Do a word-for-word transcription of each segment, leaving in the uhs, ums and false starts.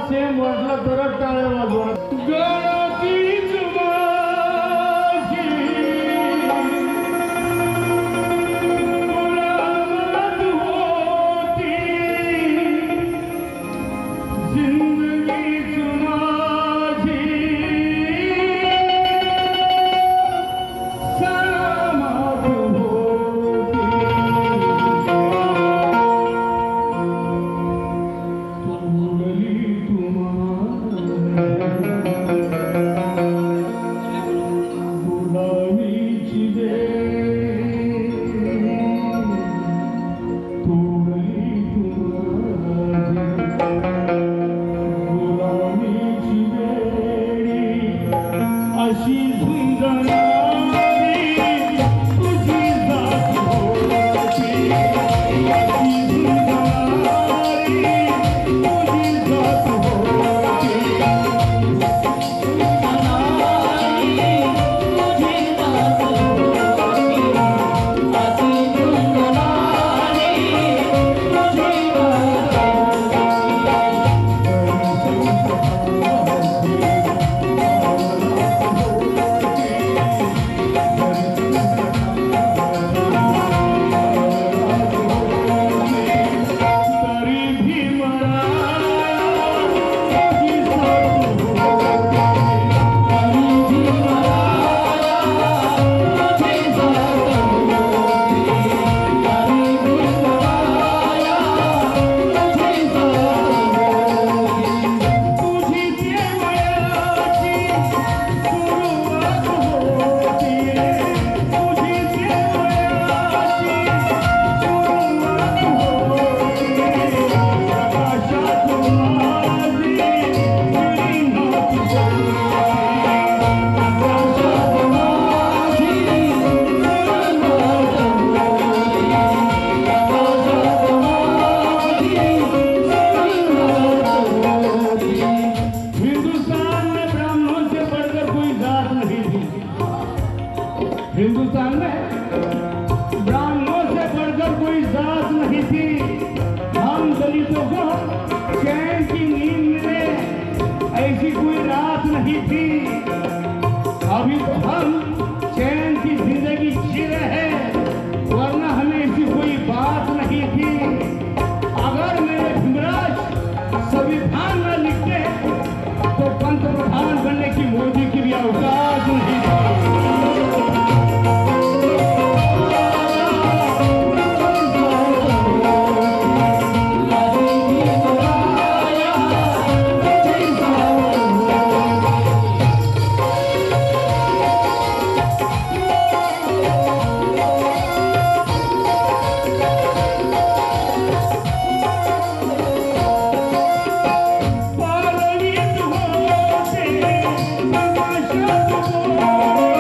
Same वाटलं तरच टाळ्या वाजवा. गणतीच माझी गुलामत होती, जिंदगीच माझी समाध होती. तोडली तुम्हाला गुलामीची वेळ, तोडली तुम्हाला गुलामीची वेळ. अशी झुंजणारी तुझी जात होती, अशी झुंजणारी तुझी जात होती. तरी भी मला तुझी जात होती, तरी भी मला तुझी जात होती, तरी भी मला तुझी जात होती. तुझी प्रेमाची सुरुवात होती, तुझी प्रेमाची सुरुवात होती. प्रकाशात माझी विलीनात होती, प्रकाशात माझी विलीनात होती, प्रकाशात माझी विलीनात होती. हिंदुस्तान में ब्राह्मणों से बढ़कर कोई जात नहीं थी. हिंदुस्तान में ब्राह्मणों से बढ़कर कोई जात नहीं थी. हम दलितों को चैन की नींद मिले ऐसी कोई रात नहीं थी. अभी तो हम चैन की जिंदगी जी रहे हैं, वरना हमें ऐसी कोई बात नहीं थी. अगर मेरे भीमराज संविधान न लिखते तो पंतप्रधान बनने की मोदी की भी औकात नहीं थी. पालनीत होते तमाशात होते,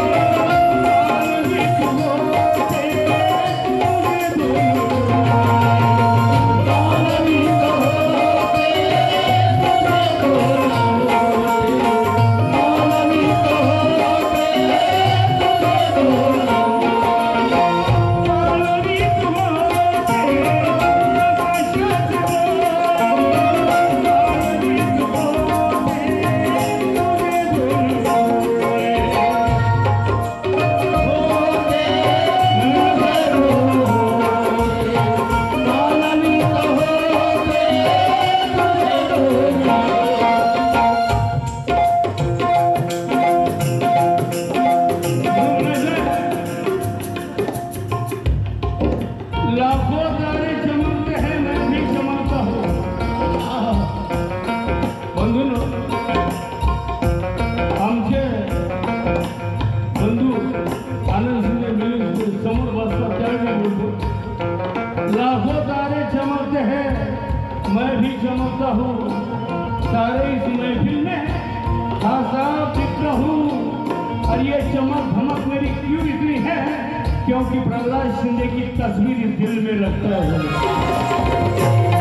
पालनीत होते तुझे दोन पालनीत होते तुझे दोन पालनीत होते तुझे दोन पालनीत होते तमाशात लाखों तारे चमकते हैं, मैं भी चमकता हूँ. बंधूंनो, आमचे बंधू आनंद शिंदे मिळून समोर बसतात त्यावेळी बोलतो, लाखों तारे चमकते हैं, मैं भी चमकता हूँ. सारे इस महफिल में आसाब दिखता हूँ. और ये चमक धमक मेरी क्यों इतनी है? क्योंकि प्रहलाद शिंदे की तस्वीर इस दिल में रखता हूँ.